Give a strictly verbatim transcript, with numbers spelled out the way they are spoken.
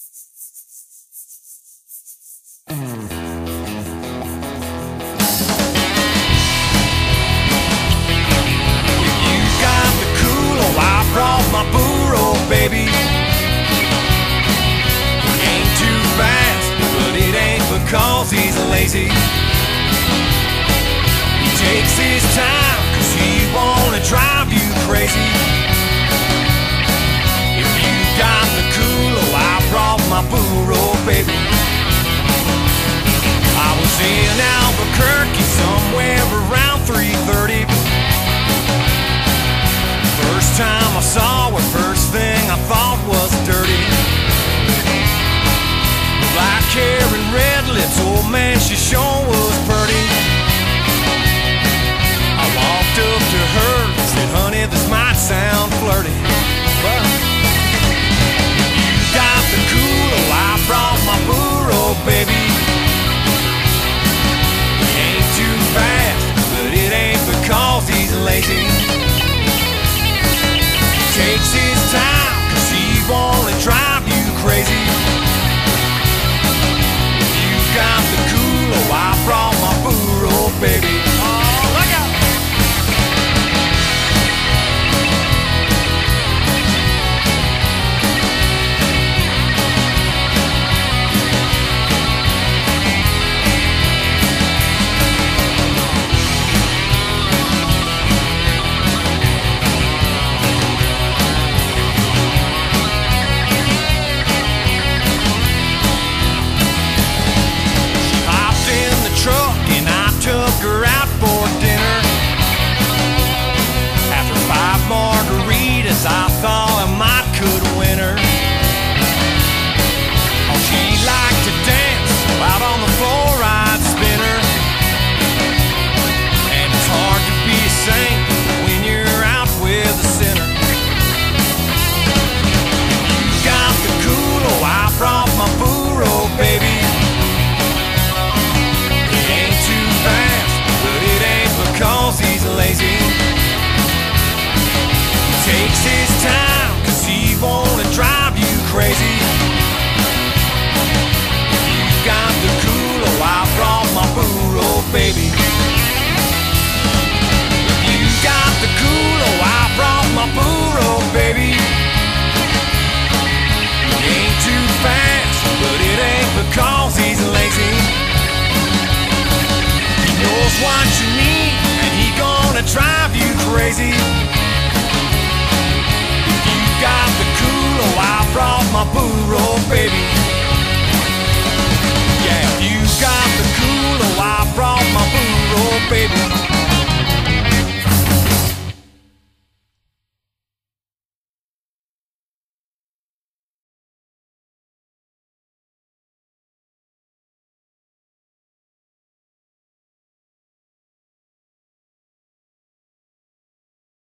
You got the Culo, I brought my Burro, baby. He ain't too fast, but it ain't because he's lazy. He takes his time, cause he wanna drive you crazy. If you got the Culo, I brought my Burro, baby. I was in Albuquerque somewhere around three thirty. First time I saw her, first thing I thought was dirty. Black hair and red lips, oh man, she sure was pretty. I walked up to her and said, honey, this might sound flirty, but you got the Culo, I brought my Burro, baby. Too fast, but it ain't because he's lazy. He takes his time, cause he wanna drive you crazy. If you got the Culo, I brought my Burro, baby. Oh, look out! I thought I might could win her. Oh, she liked to dance out on the floor, I'd spin her. And it's hard to be a saint when you're out with a sinner. You got the Culo, I brought my Burro, baby. It ain't too fast, but it ain't because he's lazy. Takes his time, cause he wanna drive you crazy. If you got the Culo, I brought my Burro, baby. If you got the Culo, I brought my Burro, baby. It ain't too fast, but it ain't because he's lazy. He knows what you need, and he gonna drive you crazy.